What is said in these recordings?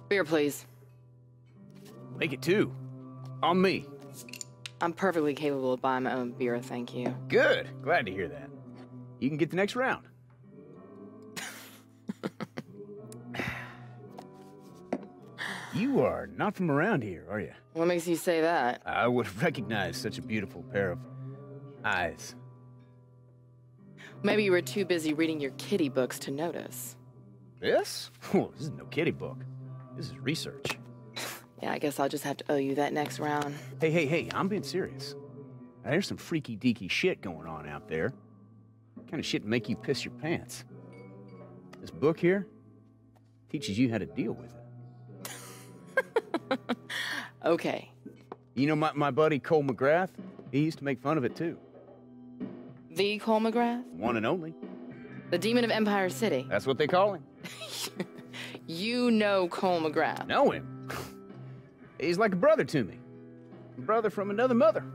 Beer, please. Make it 2. On me. I'm perfectly capable of buying my own beer, thank you. Good. Glad to hear that. You can get the next round. You are not from around here, are you? What makes you say that? I would have recognized such a beautiful pair of eyes. Maybe you were too busy reading your kitty books to notice. This? Oh, this is no kitty book. This is research. Yeah, I guess I'll just have to owe you that next round. Hey, I'm being serious. Now, there's some freaky-deaky shit going on out there. Kind of shit to make you piss your pants. This book here teaches you how to deal with it. Okay. You know my buddy Cole McGrath? He used to make fun of it too. The Cole McGrath? One and only. The Demon of Empire City. That's what they call him. You know Cole McGrath. Know him? He's like a brother to me. A brother from another mother.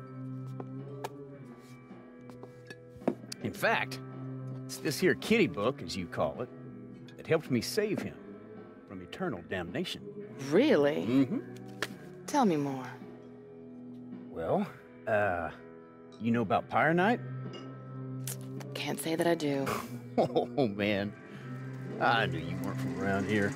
In fact, it's this here kitty book, as you call it, that helped me save him from eternal damnation. Really? Mm-hmm. Tell me more. Well, you know about Pyre Night? Can't say that I do. Oh, man. I knew you weren't from around here.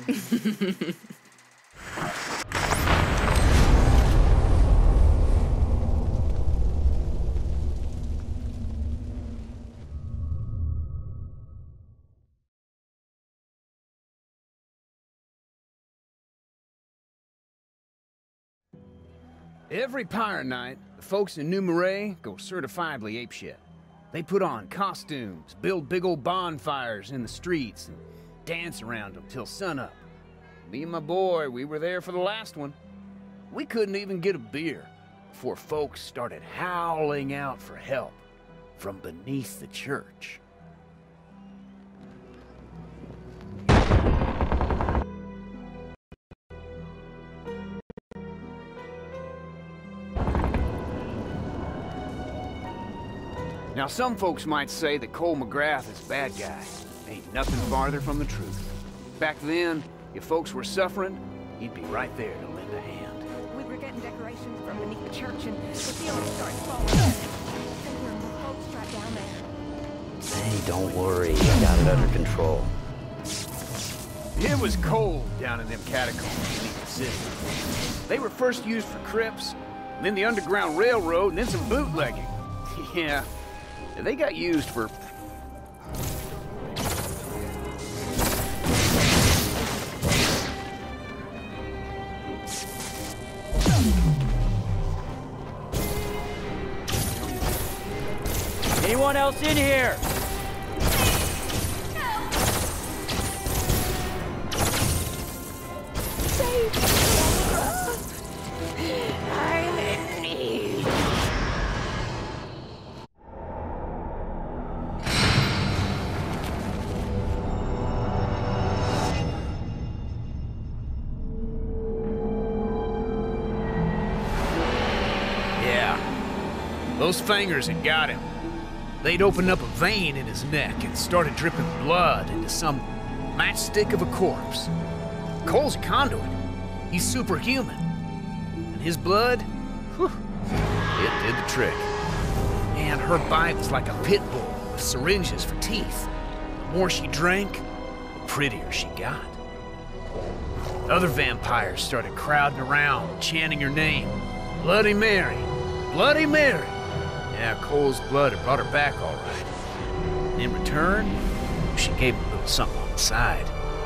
Every Pyre Night, the folks in New Marais go certifiably apeshit. They put on costumes, build big old bonfires in the streets, and dance around them till sunup. Me and my boy, we were there for the last one. We couldn't even get a beer before folks started howling out for help from beneath the church. Now, some folks might say that Cole McGrath is a bad guy. Ain't nothing farther from the truth. Back then, if folks were suffering, he'd be right there to lend a hand. We were getting decorations from beneath the church, and the ceiling started falling. I think there were more folks trapped down there. Hey, don't worry. I got it under control. It was cold down in them catacombs beneath the city. They were first used for crypts, and then the Underground Railroad, and then some bootlegging. Yeah. They got used for... Anyone else in here? Save me! I'm in need. Those fangers had got him. They'd opened up a vein in his neck and started dripping blood into some matchstick of a corpse. Cole's a conduit. He's superhuman. And his blood, whew, it did the trick. Man, her bite was like a pit bull with syringes for teeth. The more she drank, the prettier she got. Other vampires started crowding around, chanting her name. Bloody Mary, Bloody Mary. Yeah, Cole's blood had brought her back all right. In return, she gave him a little something on the side.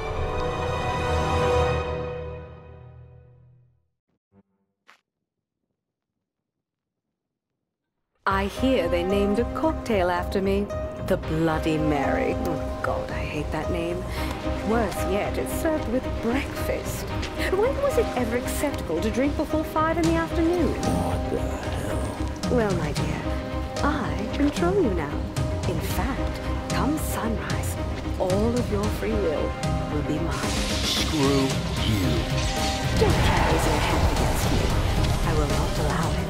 I hear they named a cocktail after me. The Bloody Mary. Oh, God, I hate that name. Worse yet, it's served with breakfast. When was it ever acceptable to drink before 5 in the afternoon? What the hell? Well, my dear, I control you now. In fact, come sunrise, all of your free will be mine. Screw you. Don't try raising a hand against me. I will not allow it.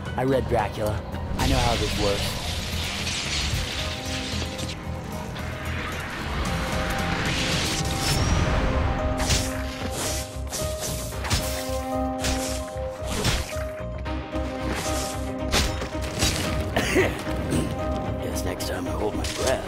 I read Dracula. I know how this works. Guess next time I hold my breath.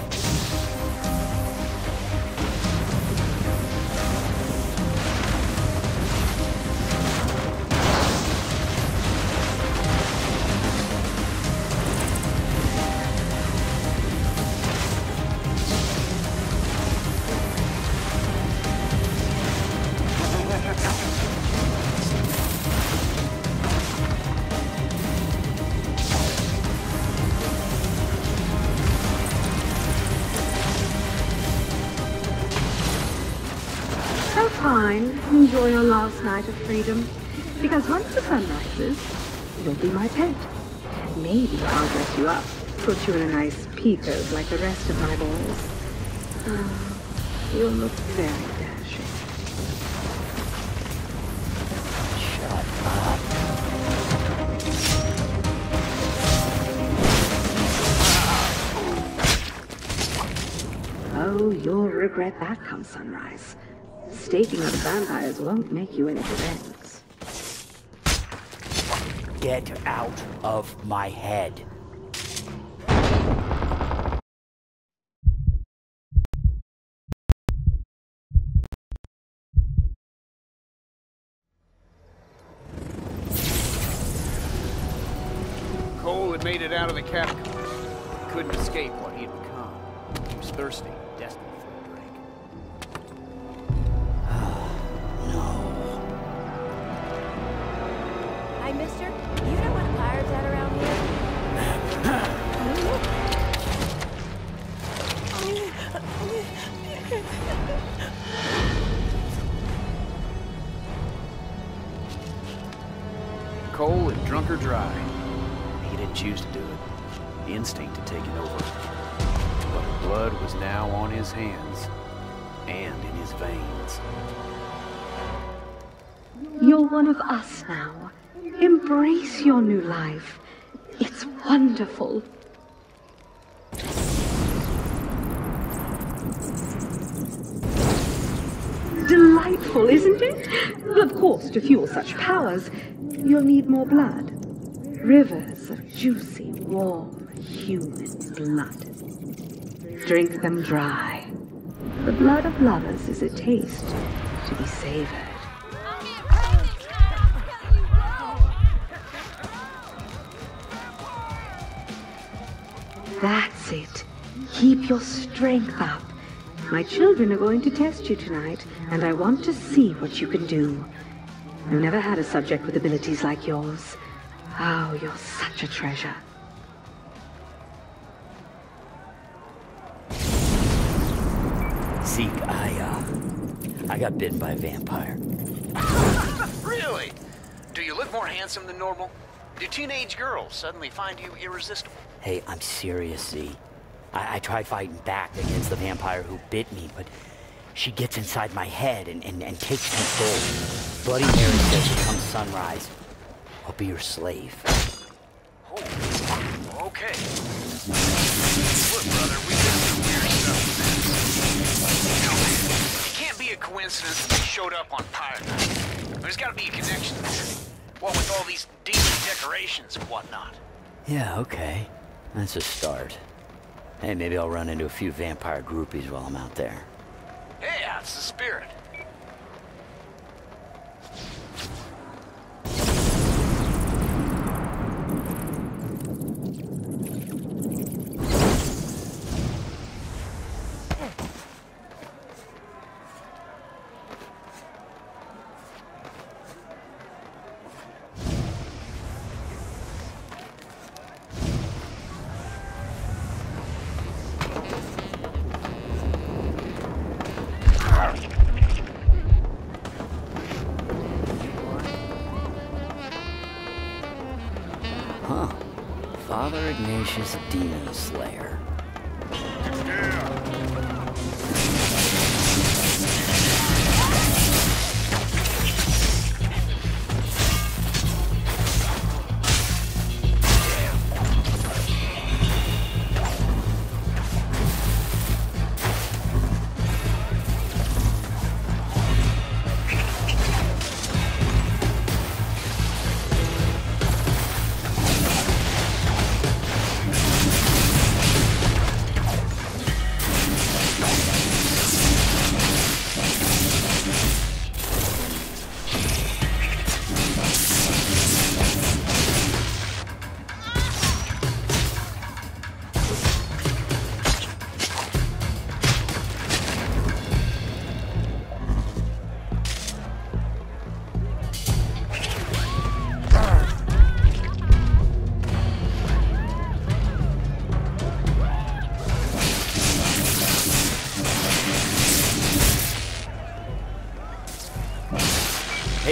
So fine. Enjoy your last night of freedom. Because once the sun rises, you'll be my pet. Maybe I'll dress you up. Put you in a nice peepers like the rest of my boys. You'll look very dashing. Shut up. Oh, you'll regret that come sunrise. Staking other vampires won't make you any friends. Get out of my head. Cole had made it out of the catacombs. He couldn't escape what he had become. He was thirsty, desperate for a drink. Hi, mister. You know what fire's at around here? Cole had drunk her dry. He didn't choose to do it. The instinct had taken over. But her blood was now on his hands and in his veins. You're one of us now. Embrace your new life. It's wonderful. Delightful, isn't it? Of course, to fuel such powers, you'll need more blood. Rivers of juicy, warm, human blood. Drink them dry. The blood of lovers is a taste to be savored. That's it. Keep your strength up. My children are going to test you tonight, and I want to see what you can do. I've never had a subject with abilities like yours. Oh, you're such a treasure. Zeke, I got bitten by a vampire. Really? Do you look more handsome than normal? Do teenage girls suddenly find you irresistible? Hey, I'm serious, Z. I tried fighting back against the vampire who bit me, but she gets inside my head and takes control. Bloody Mary says come sunrise, I'll be your slave. Oh, okay. Look, brother, we got some weird stuff. It can't be a coincidence that you showed up on Pyre Night. There's got to be a connection there. What with all these demon decorations and whatnot. Yeah, okay. That's a start. Hey, maybe I'll run into a few vampire groupies while I'm out there. Hey, that's the spirit. Huh. Father Ignatius Demon Slayer.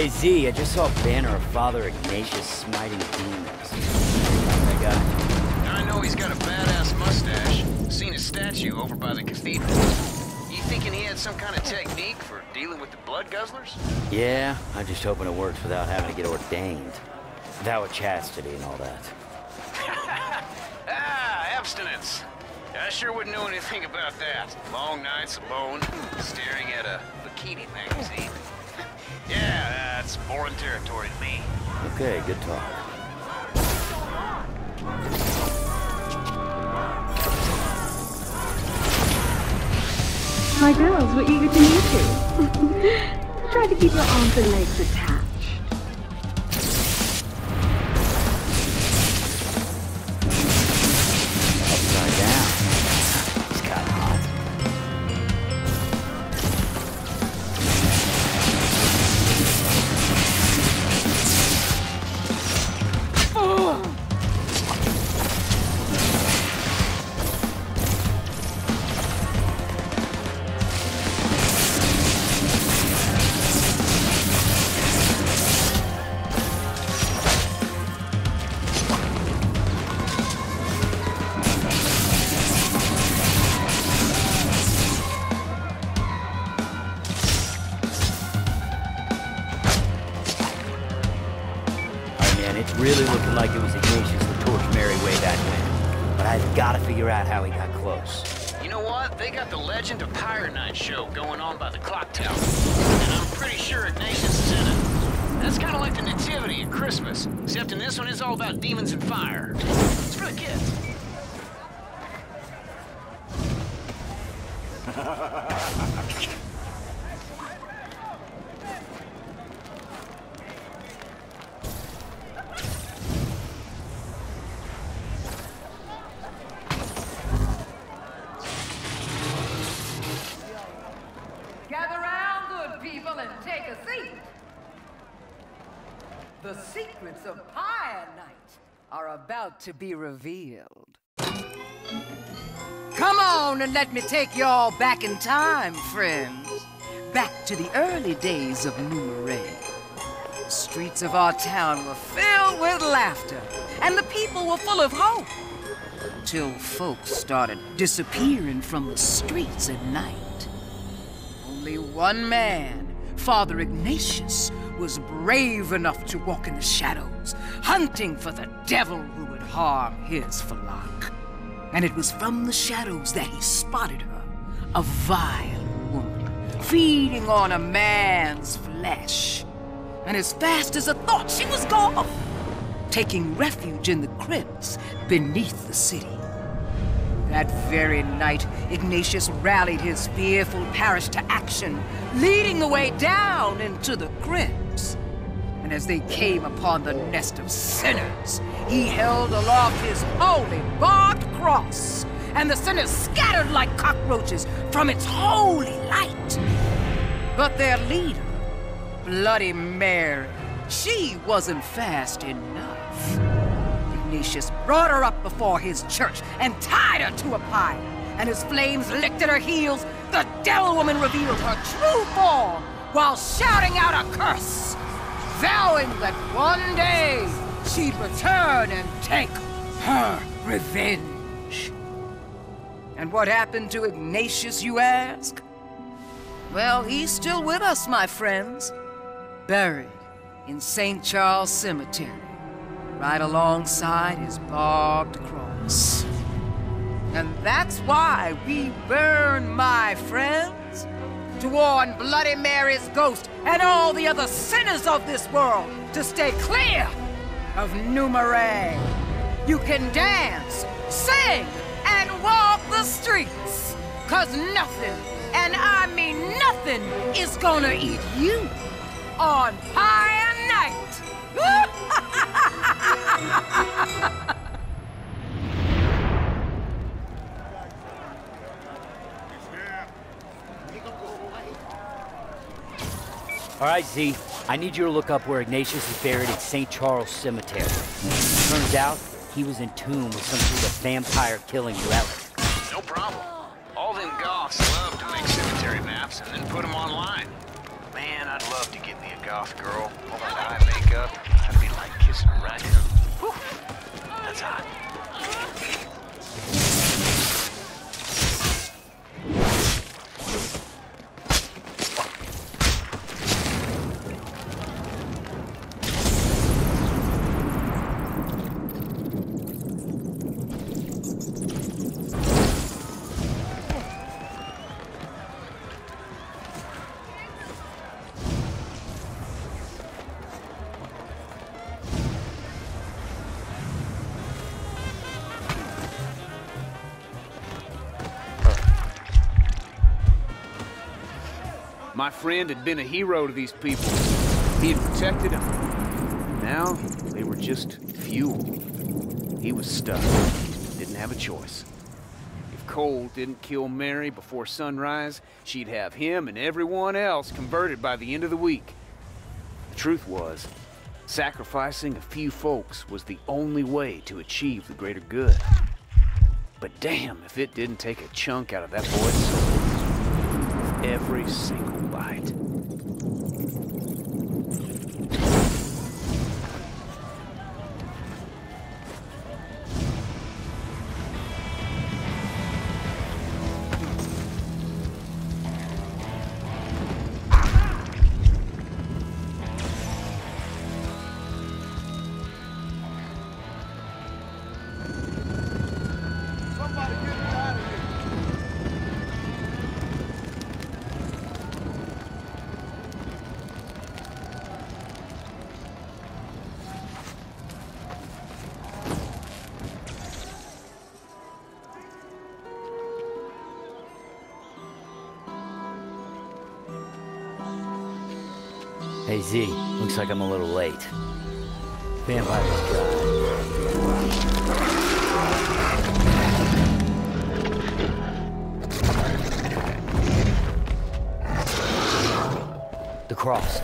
Hey Z, I just saw a banner of Father Ignatius smiting demons. That guy? I know he's got a badass mustache. Seen his statue over by the cathedral. You thinking he had some kind of technique for dealing with the blood guzzlers? Yeah, I'm just hoping it works without having to get ordained. Vow of chastity and all that. Abstinence. I sure wouldn't know anything about that. Long nights alone, staring at a bikini magazine. Yeah, that's foreign territory to me. Okay, good talk. My girls were eager to meet you. Try to keep your arms and legs attached. Upside down. It's kind of hot. It's really looking like it was Ignatius who torched Mary way back when. But I've got to figure out how he got close. You know what? They got the Legend of Pirate Night show going on by the clock tower. And I'm pretty sure Ignatius is in it. That's kind of like the Nativity at Christmas, except in this one it's all about demons and fire. It's for the kids. Gather round, good people, and take a seat. The secrets of Pirate Night are about to be revealed. Come on and let me take y'all back in time, friends. Back to the early days of Numeray. The streets of our town were filled with laughter, and the people were full of hope. Till folks started disappearing from the streets at night. Only one man, Father Ignatius, was brave enough to walk in the shadows, hunting for the devil who would harm his flock. And it was from the shadows that he spotted her, a vile woman, feeding on a man's flesh. And as fast as a thought, she was gone, taking refuge in the crypts beneath the city. That very night, Ignatius rallied his fearful parish to action, leading the way down into the crypts. And as they came upon the nest of sinners, he held aloft his holy barbed cross, and the sinners scattered like cockroaches from its holy light. But their leader, Bloody Mary, she wasn't fast enough. Ignatius brought her up before his church and tied her to a pile. And as flames licked at her heels, the devil woman revealed her true form while shouting out a curse, vowing that one day she'd return and take her revenge. And what happened to Ignatius, you ask? Well, he's still with us, my friends, buried in St. Charles Cemetery, right alongside his barbed cross. And that's why we burn, my friends, to warn Bloody Mary's ghost and all the other sinners of this world to stay clear of Numeray. You can dance, sing, and walk the streets, 'cause nothing, and I mean nothing, is gonna eat you on Pirate Night. All right, Z, I need you to look up where Ignatius is buried at St. Charles Cemetery. Turns out he was entombed with some sort of vampire-killing relic. No problem. All them goths love to make cemetery maps and then put them online. Man, I'd love to get me a goth girl. All that eye makeup. I'd be like kissing a raccoon. Whew. That's hot. My friend had been a hero to these people. He had protected them. Now, they were just fuel. He was stuck. Didn't have a choice. If Cole didn't kill Mary before sunrise, she'd have him and everyone else converted by the end of the week. The truth was, sacrificing a few folks was the only way to achieve the greater good. But damn if it didn't take a chunk out of that boy's soul. Every single bite. Hey, Z, looks like I'm a little late. Vampire's dry. The cross.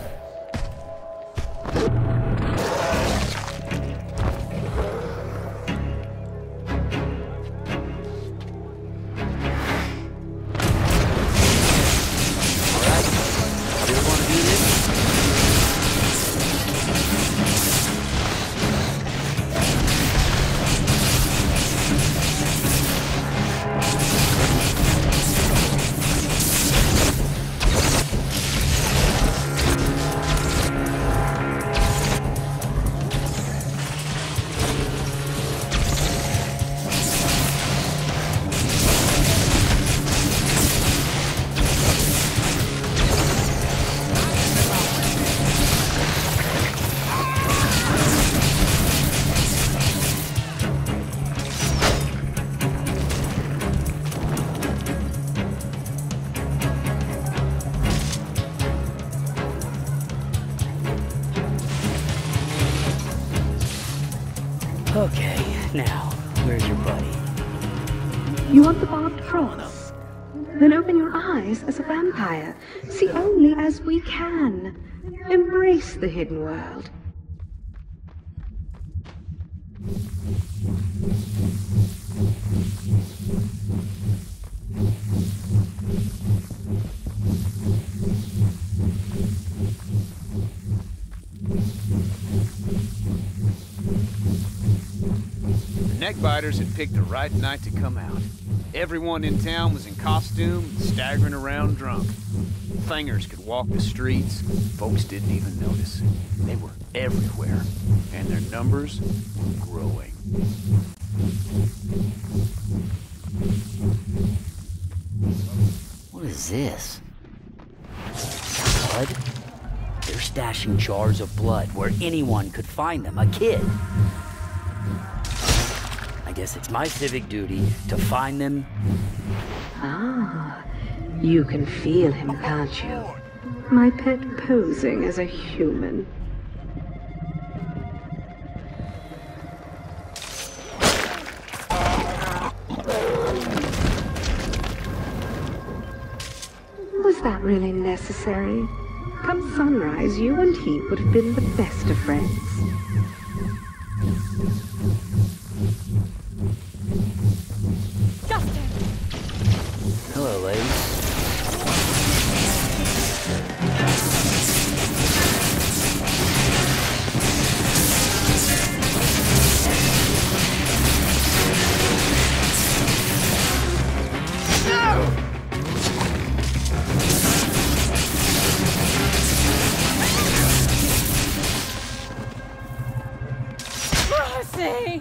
Okay, now, where's your buddy? You want the barbed cross? Then open your eyes as a vampire. See only as we can. Embrace the hidden world. The neckbiters had picked the right night to come out. Everyone in town was in costume, staggering around drunk. Fangers could walk the streets. Folks didn't even notice. They were everywhere, and their numbers were growing. What is this? Blood? They're stashing jars of blood where anyone could find them. A kid. I guess it's my civic duty to find them. Ah, you can feel him, can't you? My pet posing as a human. Was that really necessary? Come sunrise, you and he would have been the best of friends. Hello, ladies. mercy!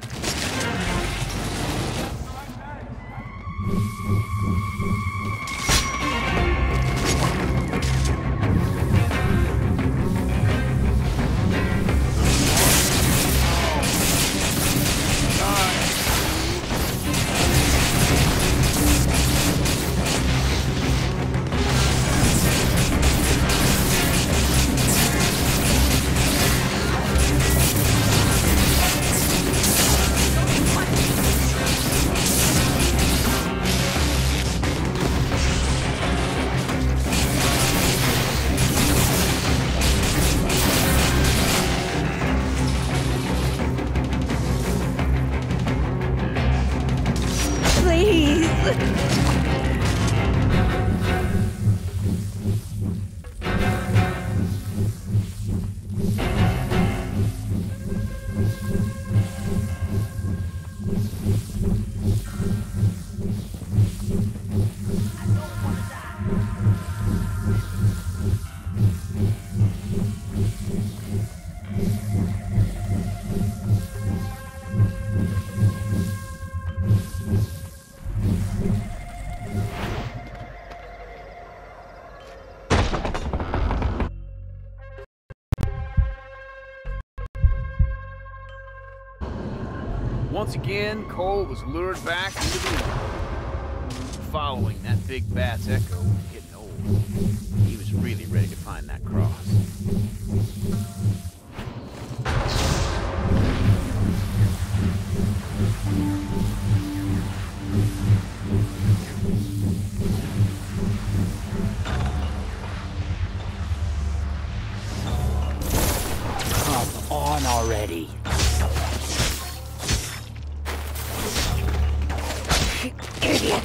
Once again, Cole was lured back into the room. Following that big bat's echo was getting old. He was really ready to find that cross. Come on already. Idiot!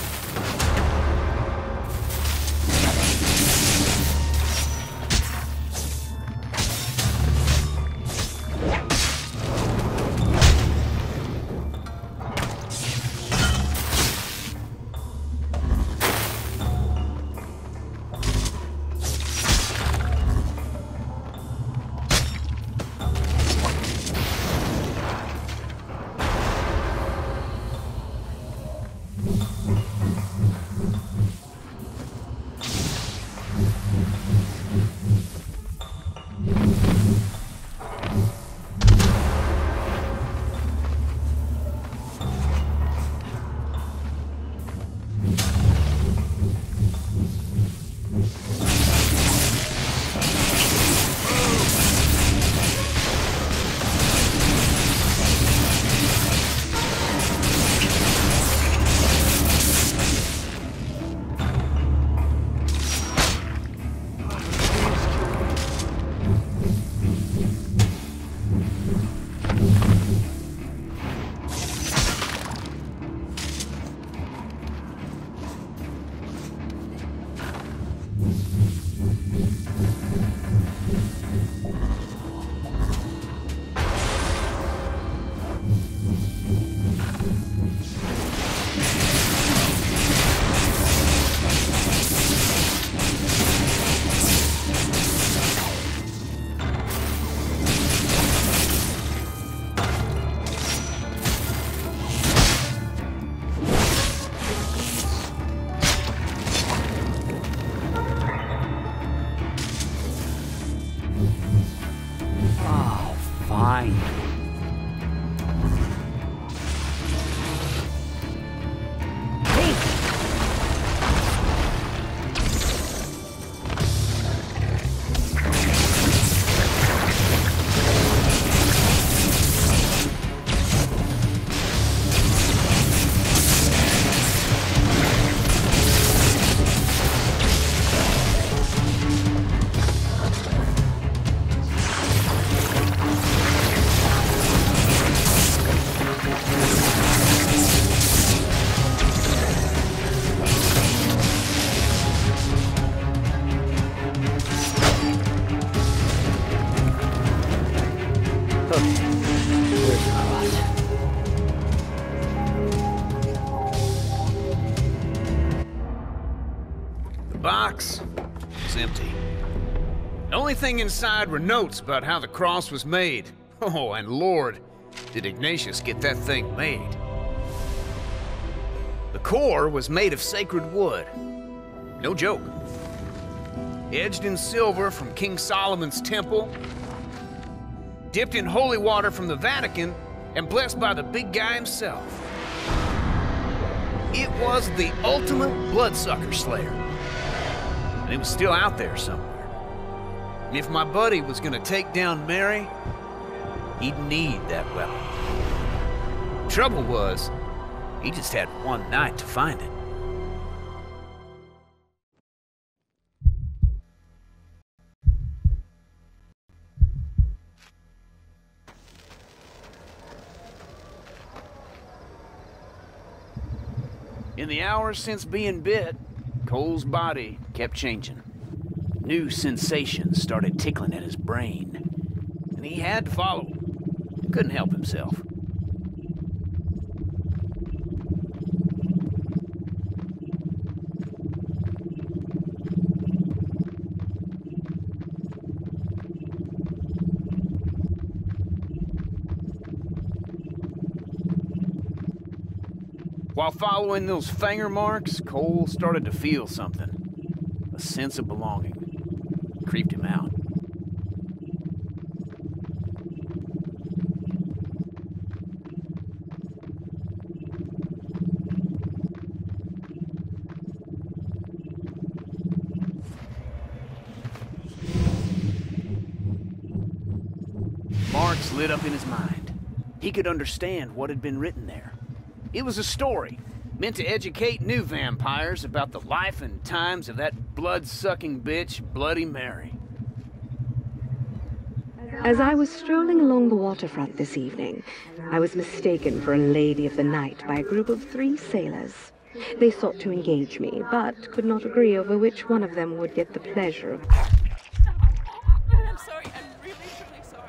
Fine. Box was empty. The only thing inside were notes about how the cross was made. Oh, and Lord, did Ignatius get that thing made. The core was made of sacred wood. No joke. Edged in silver from King Solomon's temple, dipped in holy water from the Vatican, and blessed by the big guy himself. It was the ultimate bloodsucker slayer. And it was still out there somewhere. And if my buddy was gonna take down Mary, he'd need that weapon. Trouble was, he just had one night to find it. In the hours since being bit, Cole's body kept changing. New sensations started tickling at his brain, and he had to follow them. Couldn't help himself. While following those finger marks, Cole started to feel something. A sense of belonging. Creeped him out. Marks lit up in his mind. He could understand what had been written there. It was a story, meant to educate new vampires about the life and times of that blood-sucking bitch, Bloody Mary. As I was strolling along the waterfront this evening, I was mistaken for a lady of the night by a group of 3 sailors. They sought to engage me, but could not agree over which one of them would get the pleasure of... I'm sorry. I'm really, truly sorry.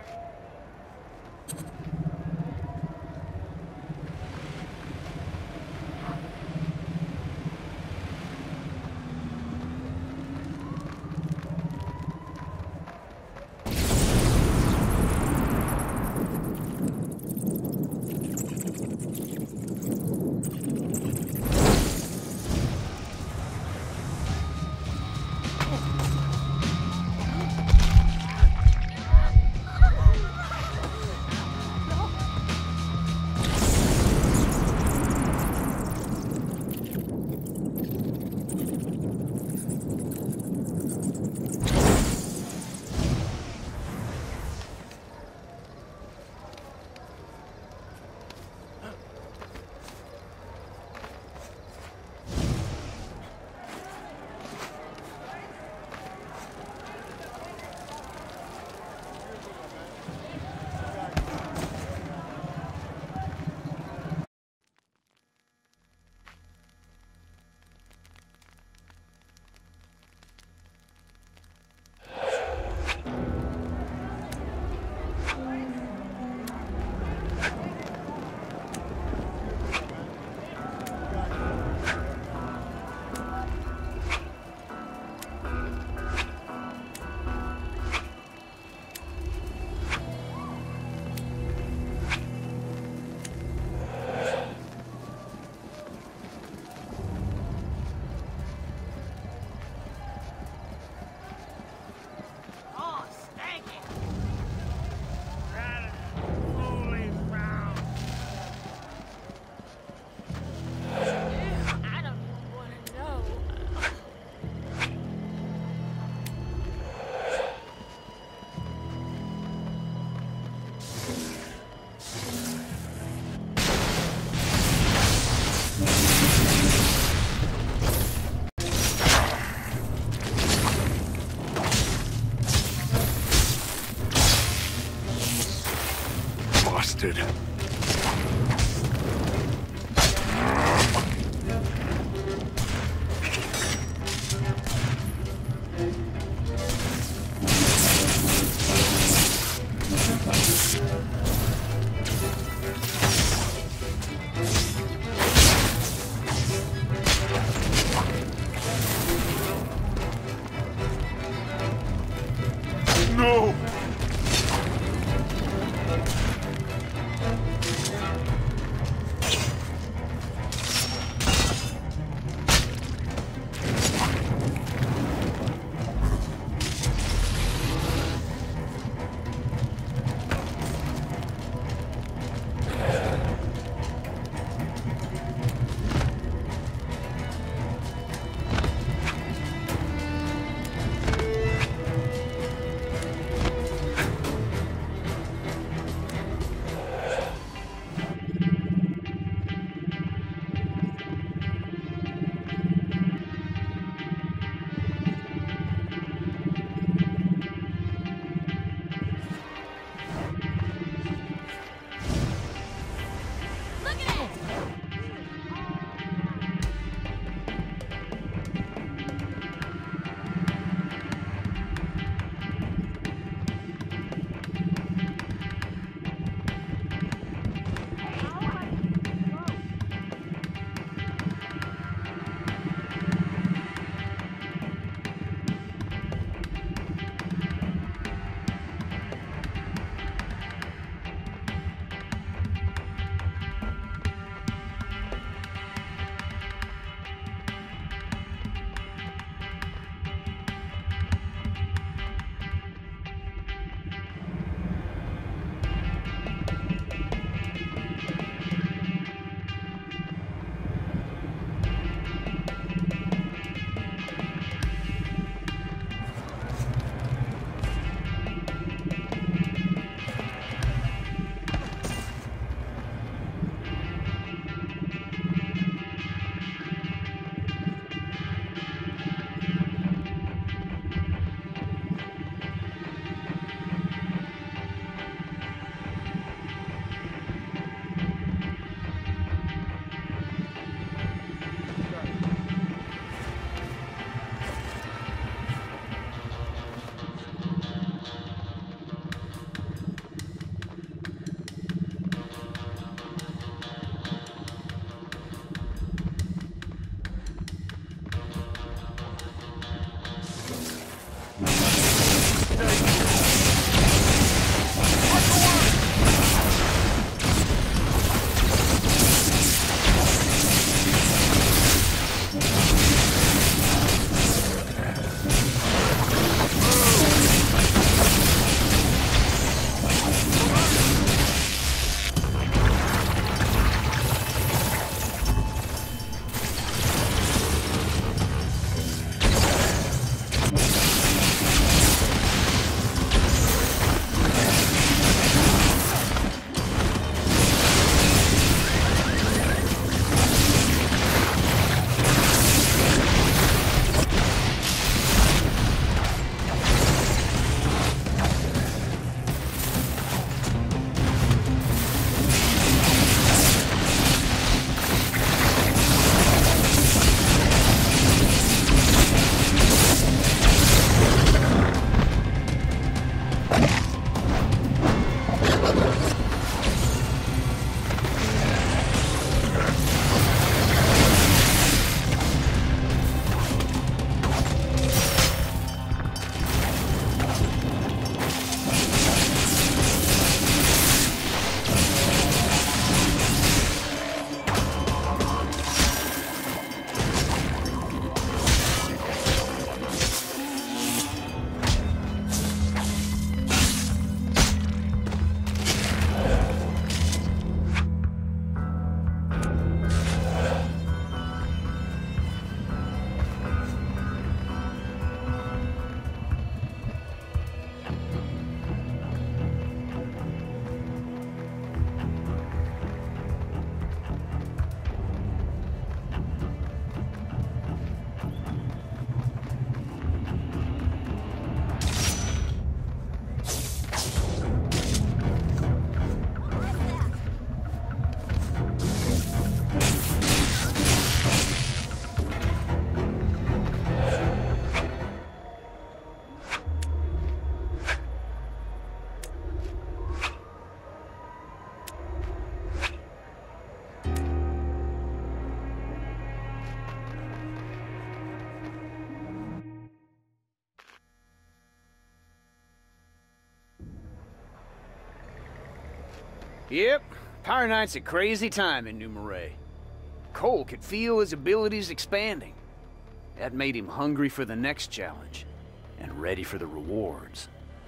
Yep, Pyre Night's a crazy time in New Marais. Cole could feel his abilities expanding. That made him hungry for the next challenge, and ready for the rewards.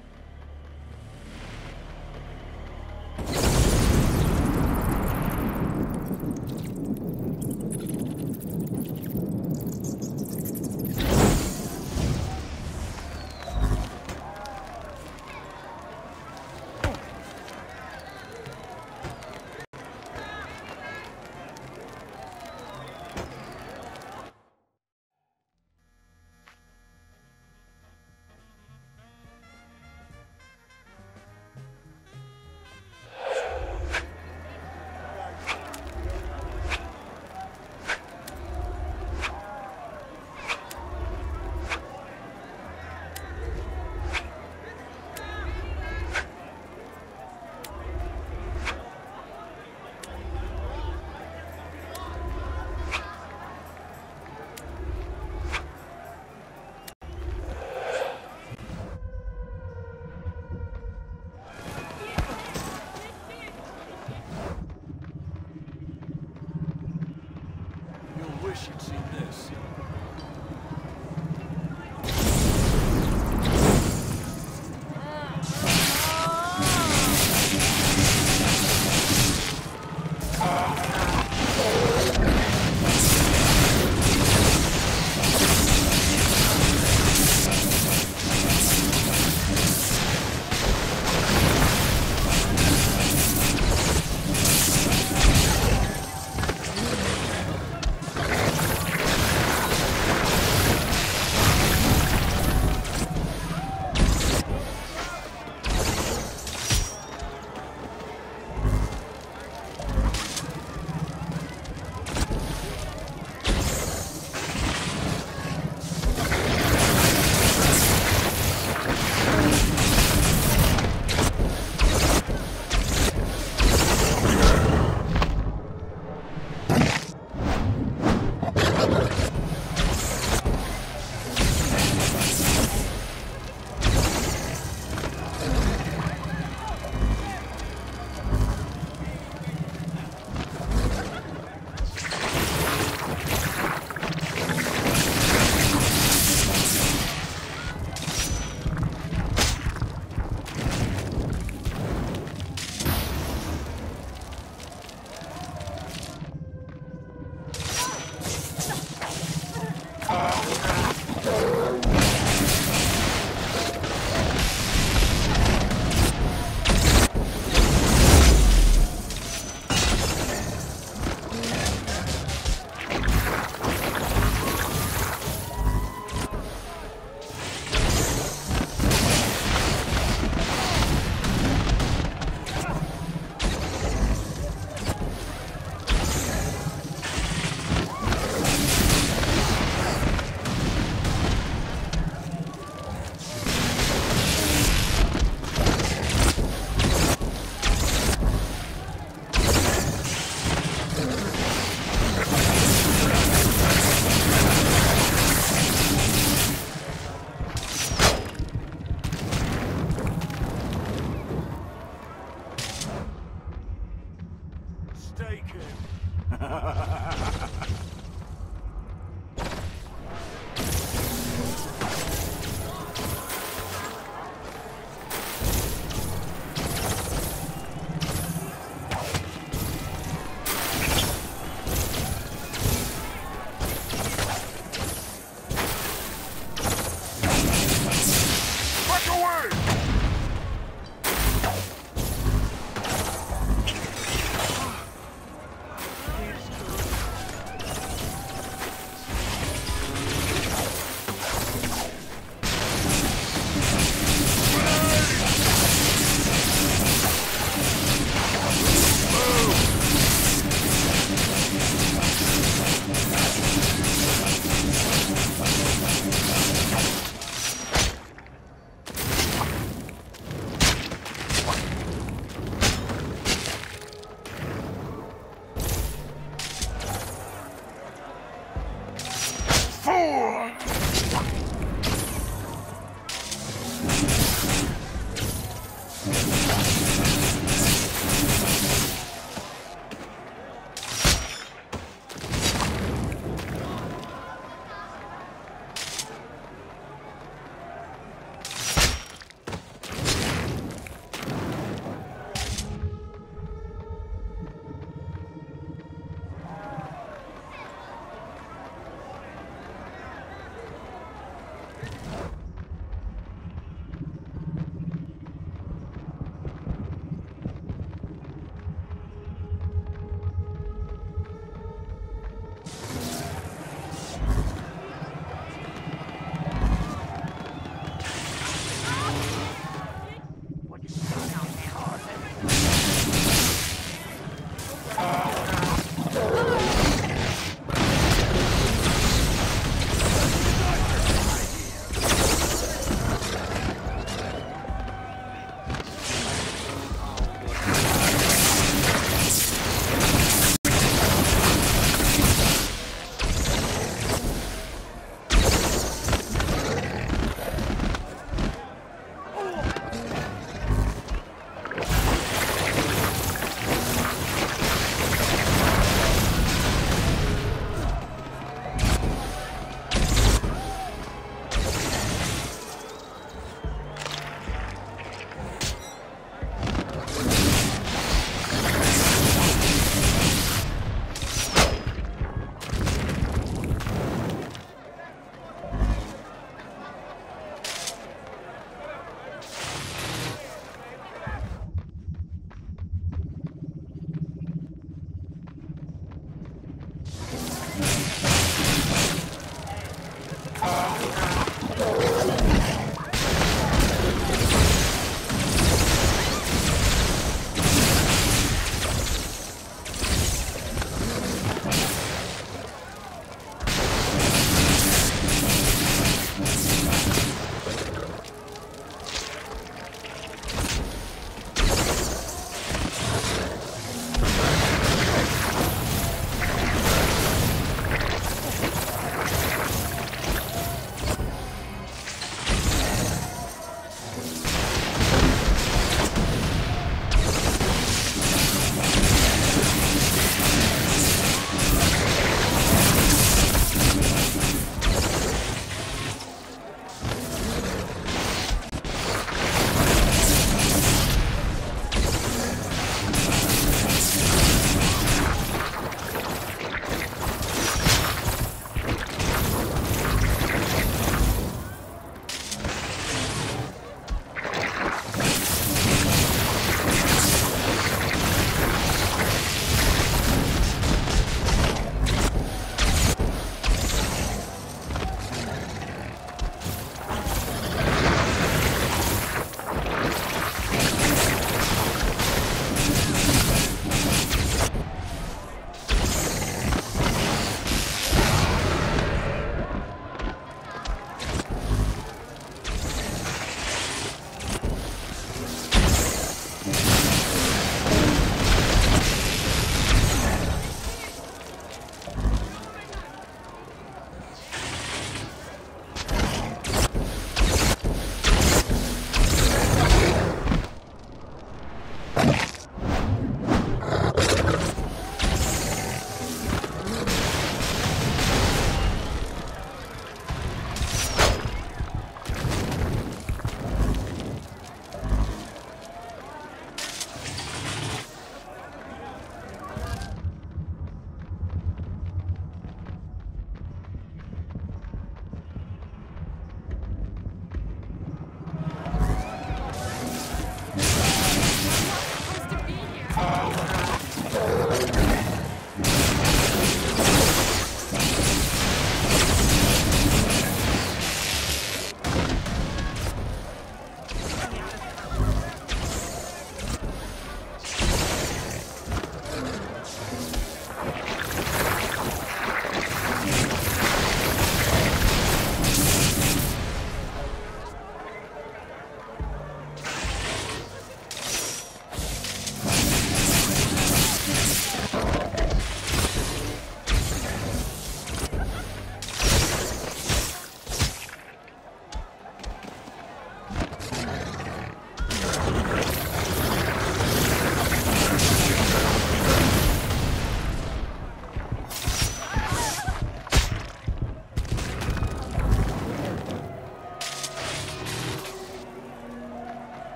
Wish you'd seen this.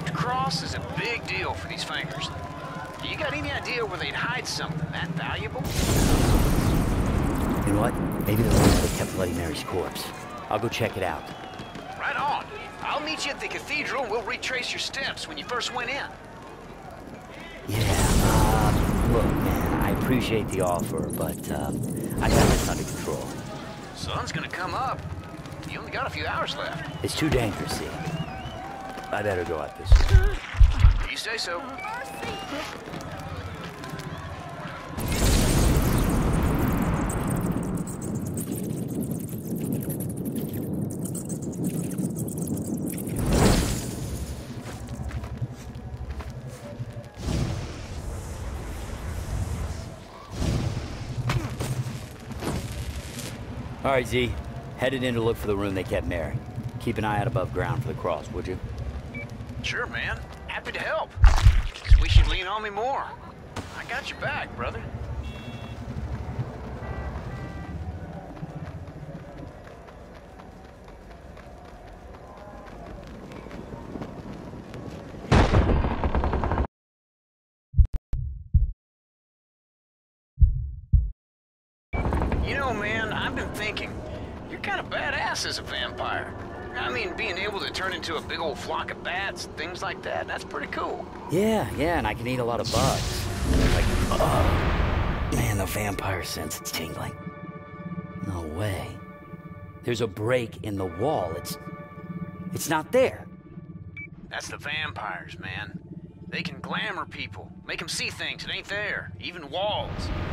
chipped cross is a big deal for these fingers. You got any idea where they'd hide something that valuable? You know what? Maybe the one that kept Bloody Mary's corpse. I'll go check it out. Right on. I'll meet you at the cathedral and we'll retrace your steps when you first went in. Yeah, look, man, I appreciate the offer, but, I got this under control. Sun's gonna come up. You only got a few hours left. It's too dangerous, see. I better go out this way. You say so. All right, Z. Headed in to look for the room they kept Mary. Keep an eye out above ground for the cross, would you? Sure, man. Happy to help. Just wish you'd lean on me more. I got your back, brother. You know, man, I've been thinking, you're kind of badass as a vampire. I mean, being able to turn into a big old flock of bats, things like that, that's pretty cool. Yeah, and I can eat a lot of bugs. Like, oh, man, the vampire sense, it's tingling. No way. There's a break in the wall. It's not there. That's the vampires, man. They can glamour people, make them see things that ain't there, even walls.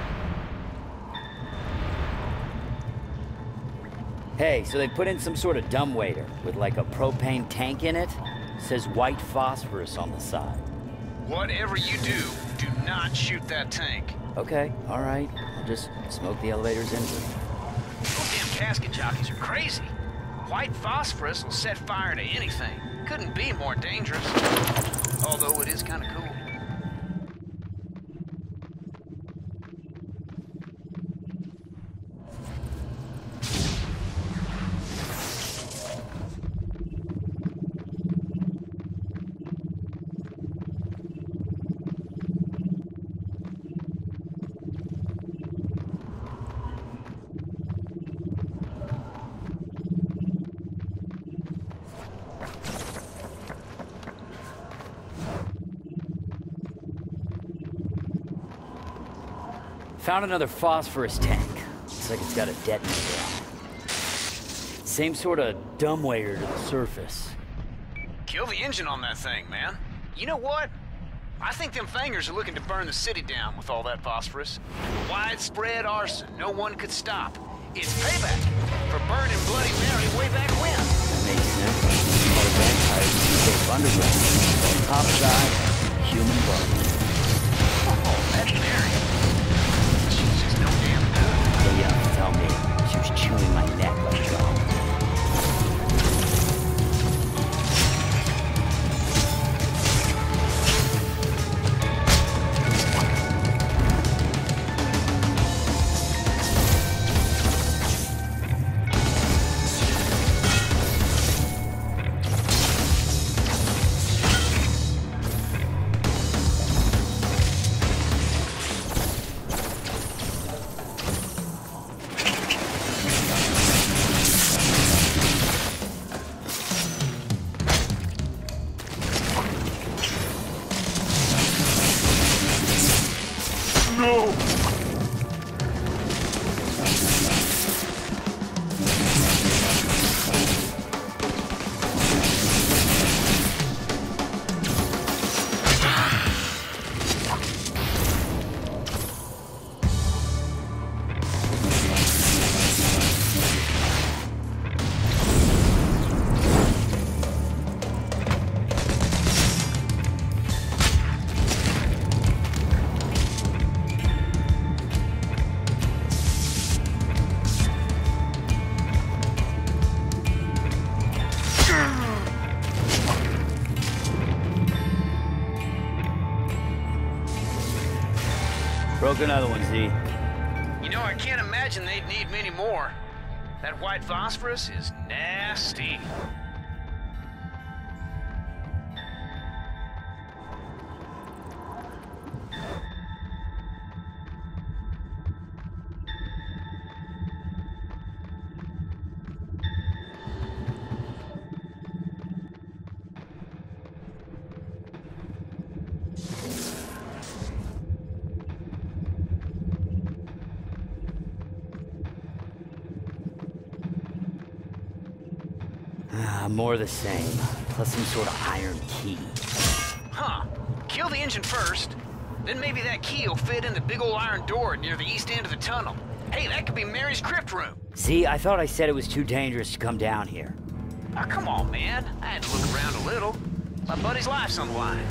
Hey, so they put in some sort of dumbwaiter with like a propane tank in it. Says white phosphorus on the side. Whatever you do, do not shoot that tank. Okay, all right. I'll just smoke the elevator's engine. Those damn casket jockeys are crazy. White phosphorus will set fire to anything. Couldn't be more dangerous. Although it is kind of cool. Found another phosphorus tank. Looks like it's got a detonator on it. Same sort of dumbwaiter to the surface. Kill the engine on that thing, man. You know what? I think them fangers are looking to burn the city down with all that phosphorus. Widespread arson no one could stop. It's payback for burning Bloody Mary way back when. That makes sense. All the vampires keep underground. Top side, human body. Oh, that's Mary. She's just no damn good. Yeah, tell me. She was chewing my neck like gum. Broke another one, Z. You know, I can't imagine they'd need many more. That white phosphorus is nasty. More the same. Plus some sort of iron key. Huh. Kill the engine first. Then maybe that key will fit in the big old iron door near the east end of the tunnel. Hey, that could be Mary's crypt room. See, I thought I said it was too dangerous to come down here. Oh, come on, man. I had to look around a little. My buddy's life's on the line.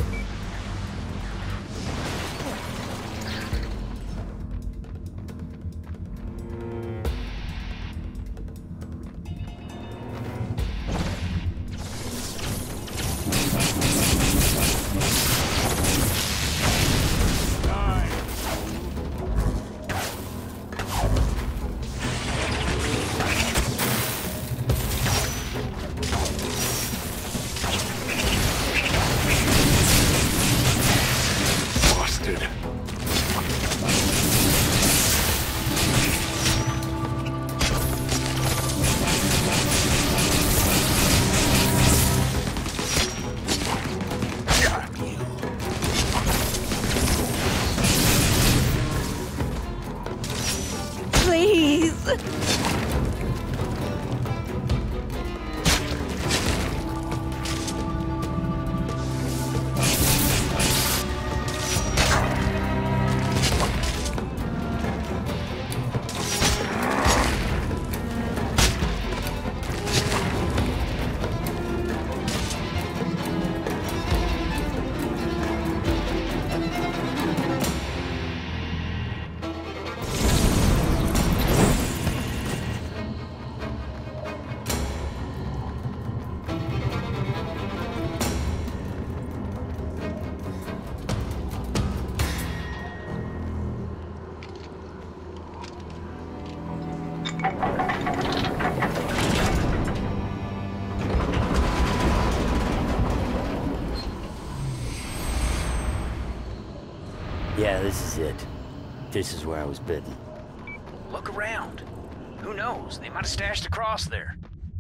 Yeah, this is it. This is where I was bitten. Look around. Who knows? They might have stashed a cross there.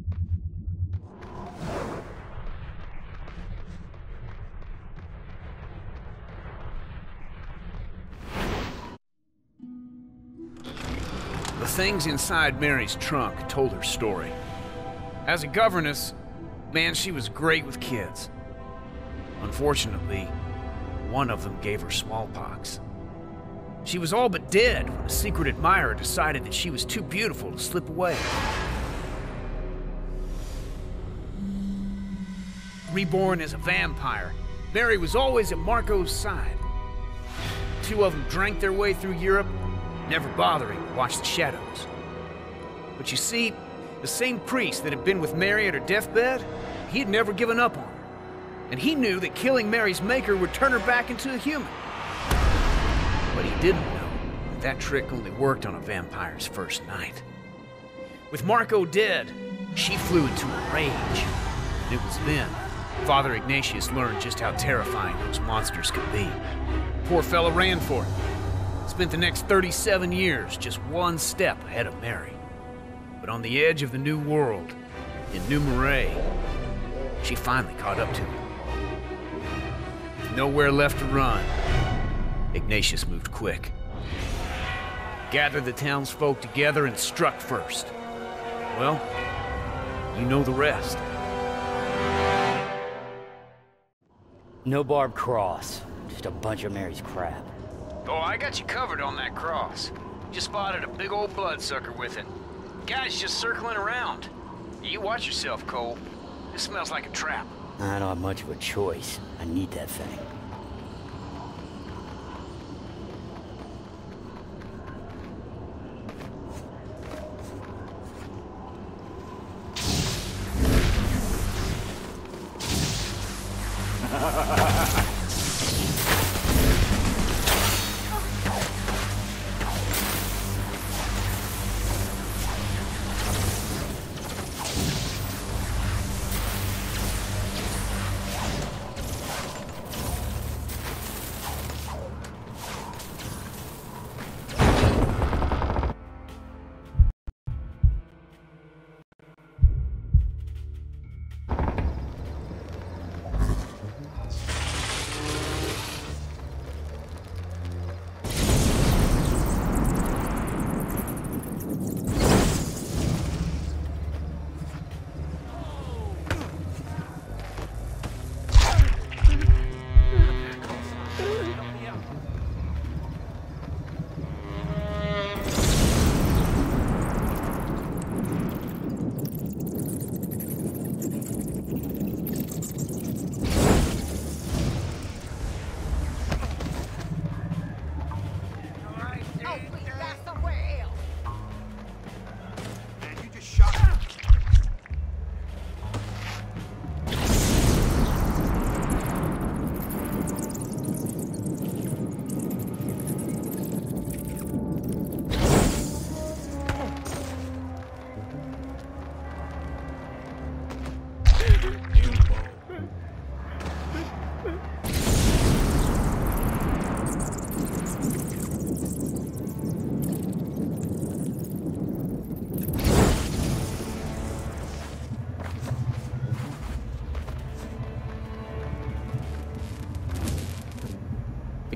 The things inside Mary's trunk told her story. As a governess, man, she was great with kids. Unfortunately, one of them gave her smallpox. She was all but dead when a secret admirer decided that she was too beautiful to slip away. Reborn as a vampire, Mary was always at Marco's side. The two of them drank their way through Europe, never bothering to watch the shadows. But you see, the same priest that had been with Mary at her deathbed, he had never given up on her. And he knew that killing Mary's maker would turn her back into a human. But he didn't know that that trick only worked on a vampire's first night. With Marco dead, she flew into a rage. And it was then Father Ignatius learned just how terrifying those monsters could be. Poor fella ran for it. Spent the next 37 years just one step ahead of Mary. But on the edge of the new world, in New Marais, she finally caught up to him. With nowhere left to run, Ignatius moved quick. Gathered the townsfolk together and struck first. Well, you know the rest. No barbed cross, just a bunch of Mary's crap. Oh, I got you covered on that cross. Just spotted a big old bloodsucker with it. Guy's just circling around. You watch yourself, Cole. This smells like a trap. I don't have much of a choice. I need that thing.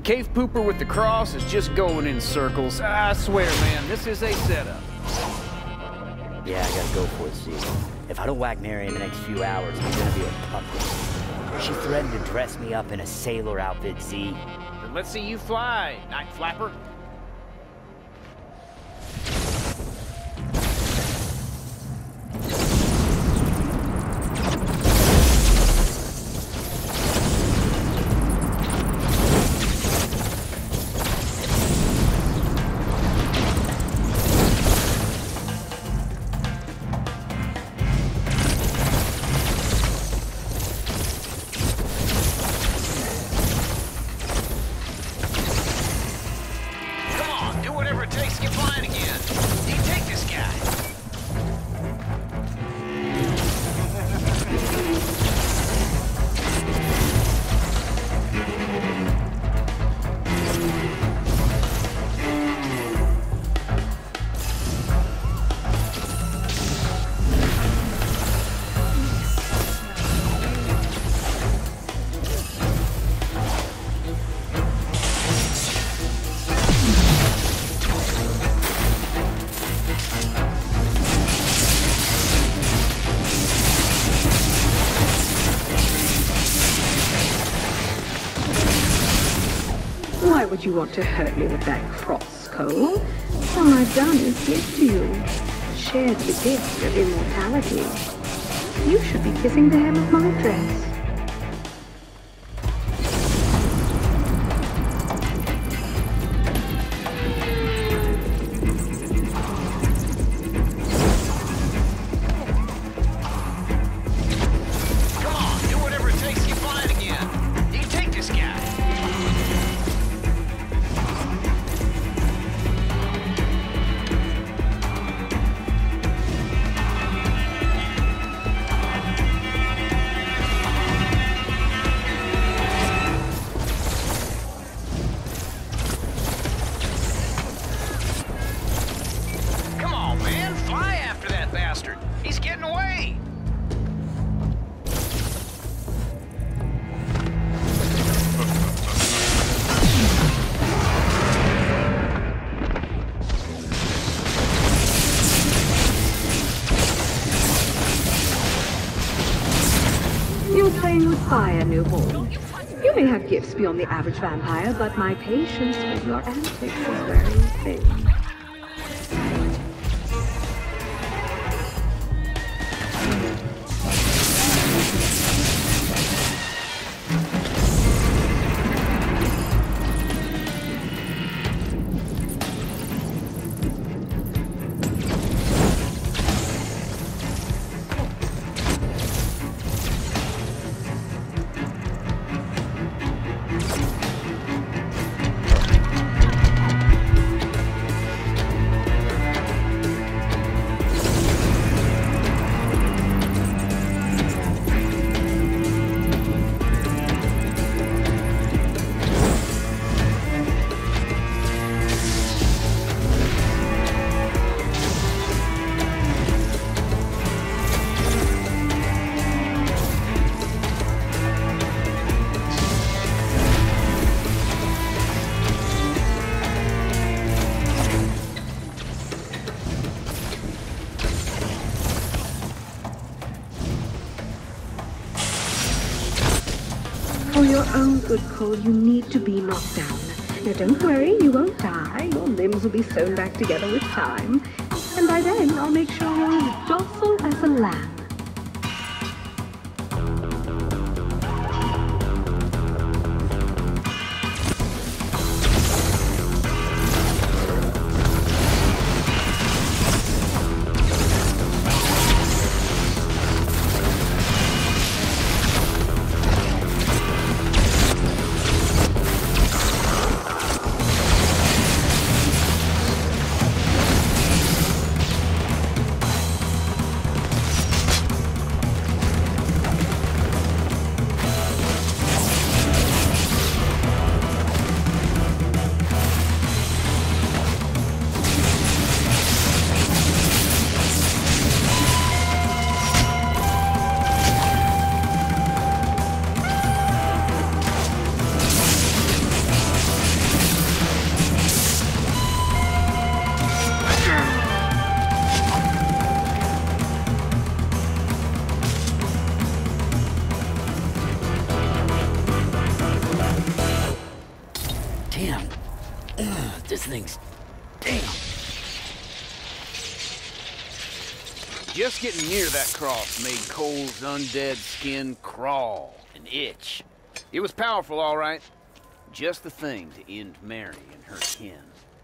cave pooper with the cross is just going in circles. I swear, man, this is a setup. Yeah, I gotta go for it, Zeke. If I don't whack Mary in the next few hours, I'm gonna be a puppet. She threatened to dress me up in a sailor outfit, Zeke. Then let's see you fly, night flapper. Why would you want to hurt me with that cross, Cole? All I've done is give to you. Shared the gift of immortality. You should be kissing the hem of my dress. Playing with fire, newborn. You may have gifts beyond the average vampire, but my patience with your antics is very thin. For your own good, Cole, you need to be knocked down. Now don't worry, you won't die. Your limbs will be sewn back together with time. And by then, I'll make sure you're as docile as a lamb. Just getting near that cross made Cole's undead skin crawl and itch. It was powerful, all right. Just the thing to end Mary and her kin.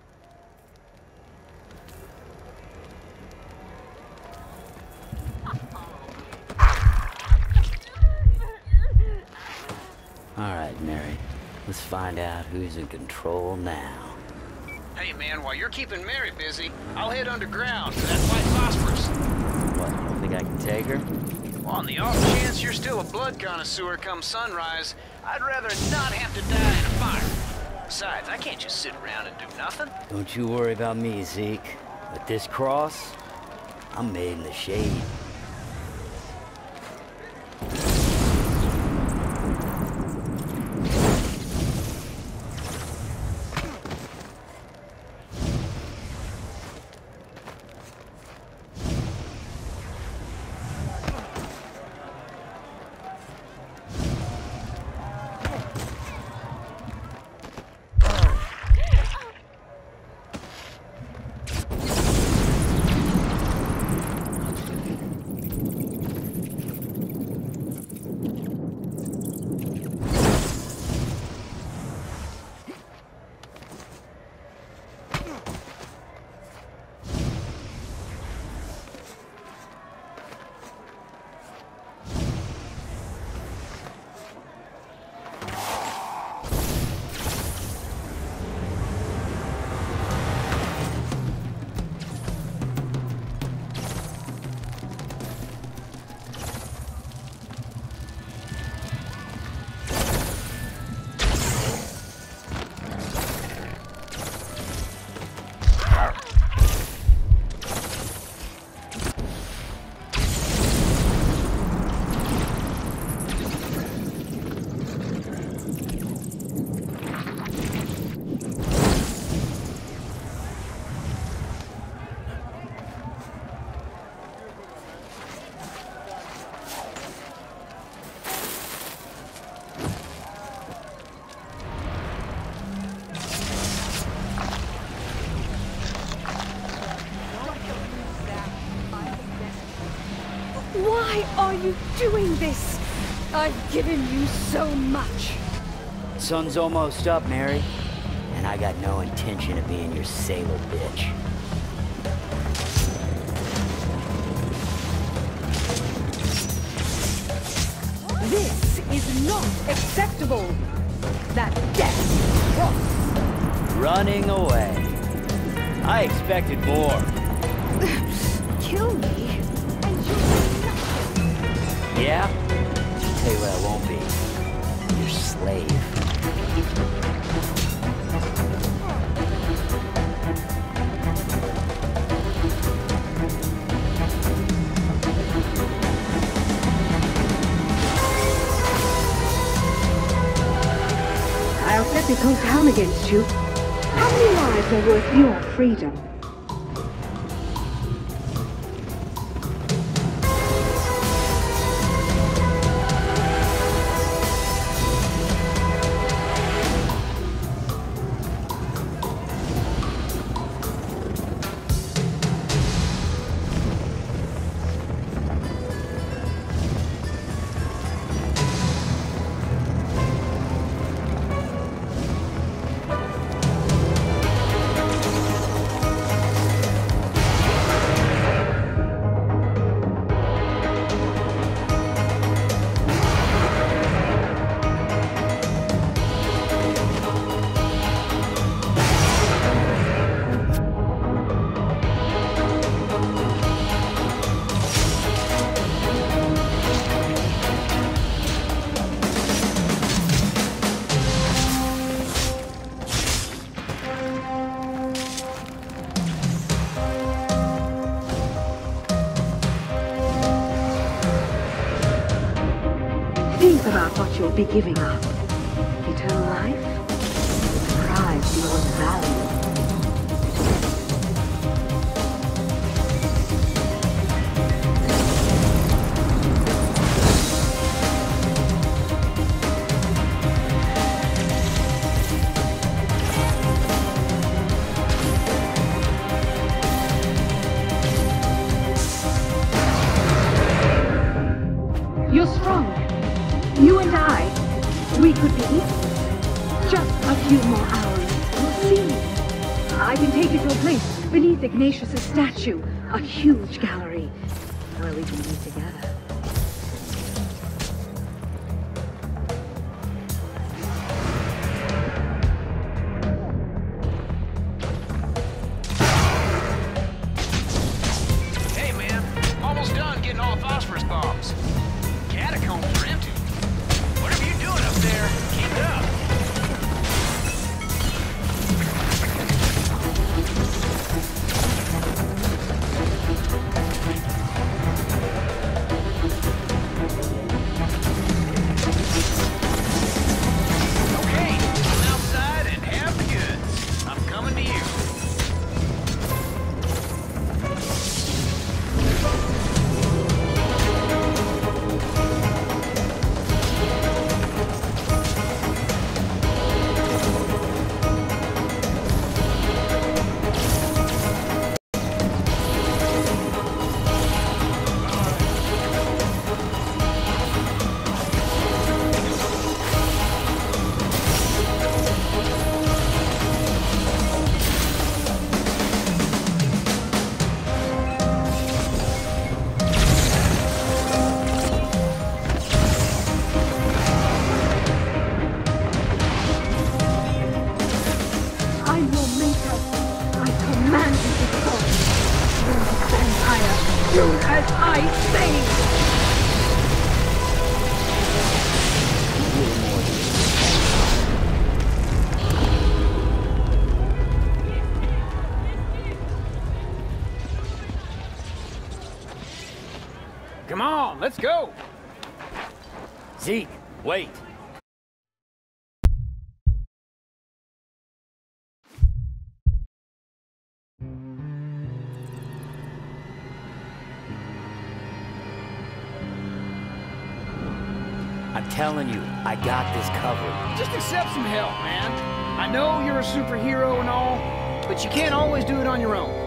All right, Mary. Let's find out who's in control now. Hey, man, while you're keeping Mary busy, I'll head underground for that white phosphorus. What, you don't think I can take her? Well, on the off chance you're still a blood connoisseur come sunrise, I'd rather not have to die in a fire. Besides, I can't just sit around and do nothing. Don't you worry about me, Zeke. With this cross, I'm made in the shade. Why are you doing this? I've given you so much. Sun's almost up, Mary. And I got no intention of being your sailor bitch. This is not acceptable. That death cross. Running away. I expected more. Kill me, and you'll do nothing. Yeah? I'll tell you what I won't be. Your slave. I'll set this whole town against you. How many lives are worth your freedom? Think about what you'll be giving up. Eternal life? The prize beyond value. You're strong. You and I, we could be equal. Just a few more hours. We'll see. I can take you to a place beneath Ignatius's statue, a huge gallery, where we can be together. Hey, man. Almost done getting all the phosphorus bombs. Catacombs are empty. Whatever you're doing up there, keep it up. Okay, come outside and have the goods. I'm coming to you. I'm your maker. I command you to fall. Rule the empire. Do as I say. Come on, let's go. Zeke, wait. I'm telling you, I got this covered. Just accept some help, man. I know you're a superhero and all, but you can't always do it on your own.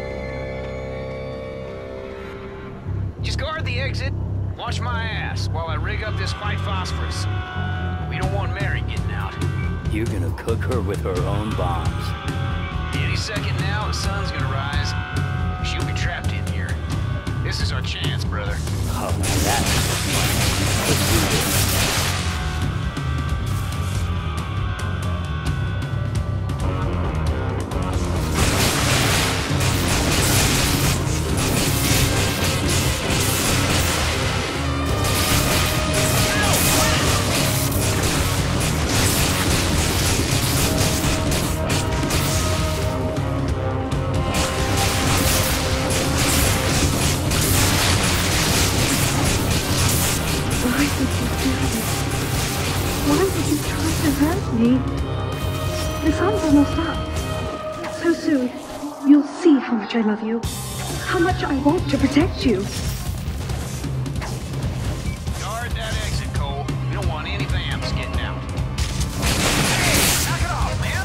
Just guard the exit, watch my ass while I rig up this white phosphorus. We don't want Mary getting out. You're gonna cook her with her own bombs. Any second now, the sun's gonna rise. She'll be trapped in here. This is our chance, brother. Oh, that's... Let's do this. Why would you try to hurt me? The sun's almost up. So soon, you'll see how much I love you. How much I want to protect you. Guard that exit, Cole. We don't want any vamps getting out. Hey, knock it off, man!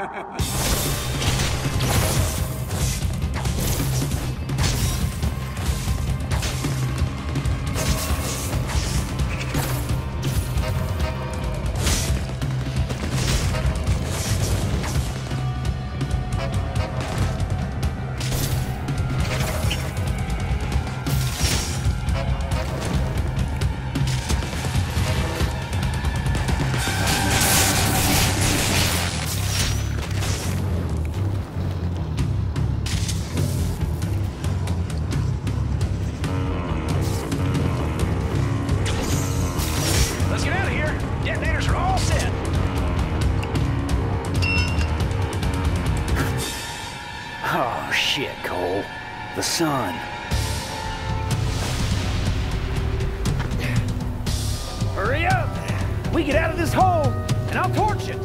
Let's get out of here. Detonators are all set. Oh, shit, Cole. The sun. Hurry up! We get out of this hole, and I'll torch it.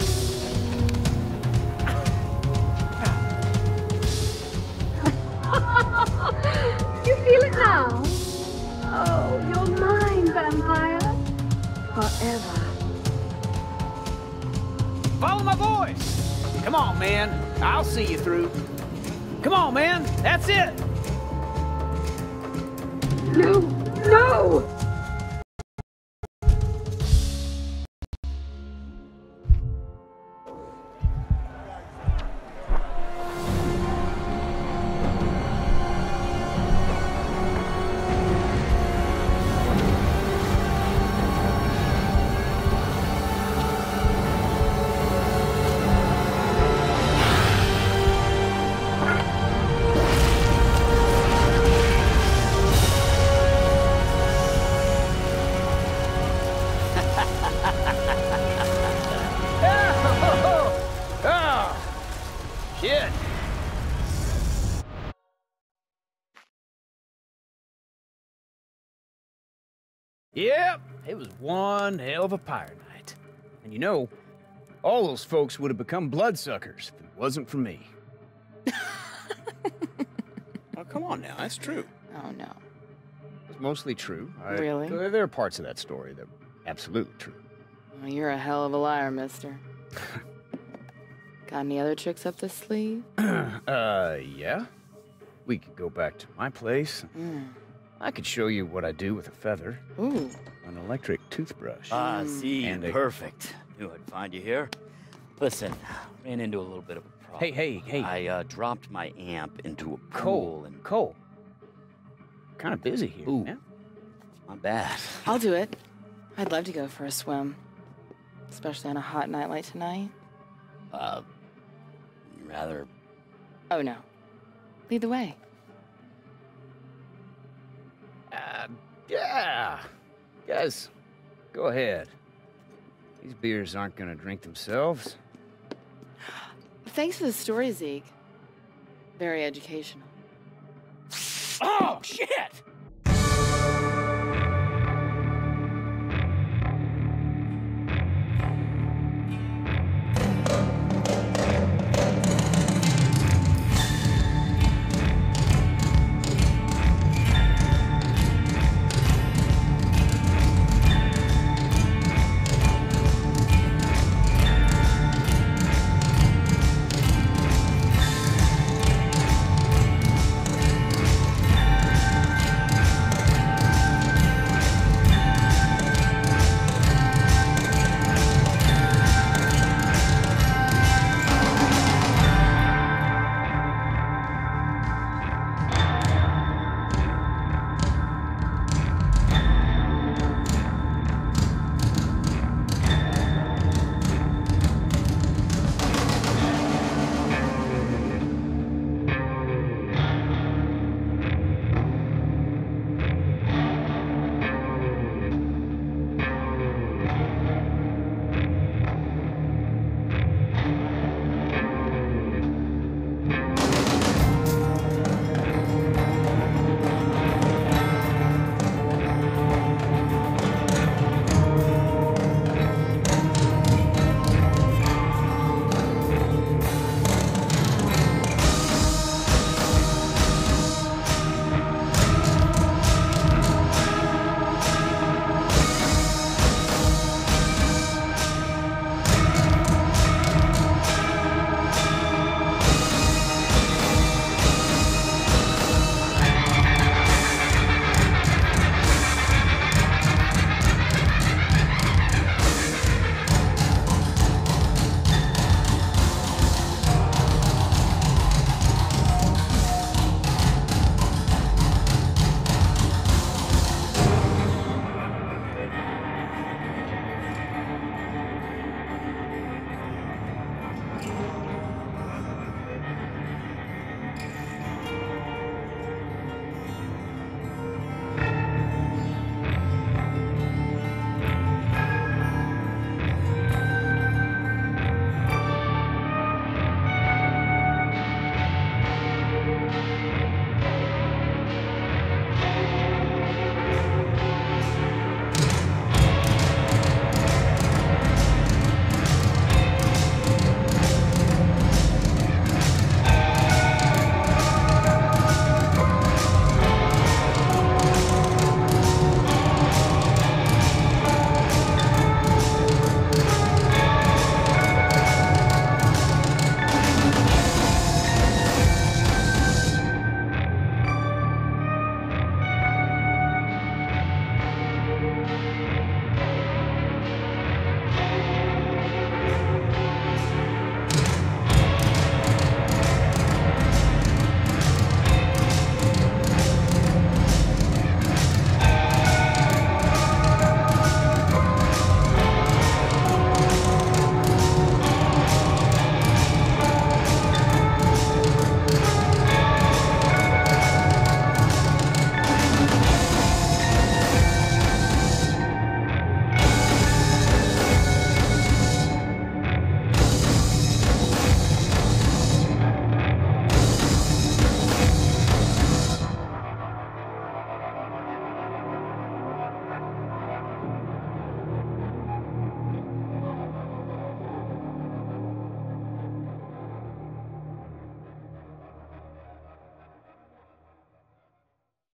You feel it now? Oh, you're mine, vampire. Forever. Follow my voice. Come on, man. I'll see you through. Come on, man. That's it. No, no! Shit. Yep, it was one hell of a pirate night. And you know, all those folks would have become bloodsuckers if it wasn't for me. Oh, come on now, that's true. Oh, no. It's mostly true. Really? There are parts of that story that are absolutely true. Well, you're a hell of a liar, mister. Got any other tricks up the sleeve? Yeah. We could go back to my place. I could show you what I do with a feather. Ooh. An electric toothbrush. See, And a- perfect. Knew I'd find you here. Listen, ran into a little bit of a problem. Hey. I dropped my amp into a pool Cole. and... Cole. Kind of busy here. Ooh. Yeah? Not bad. I'll do it. I'd love to go for a swim. Especially on a hot night like tonight. Rather... Oh, no. Lead the way. Yeah. Guys, go ahead. These beers aren't gonna drink themselves. Thanks for the story, Zeke. Very educational. Oh, shit!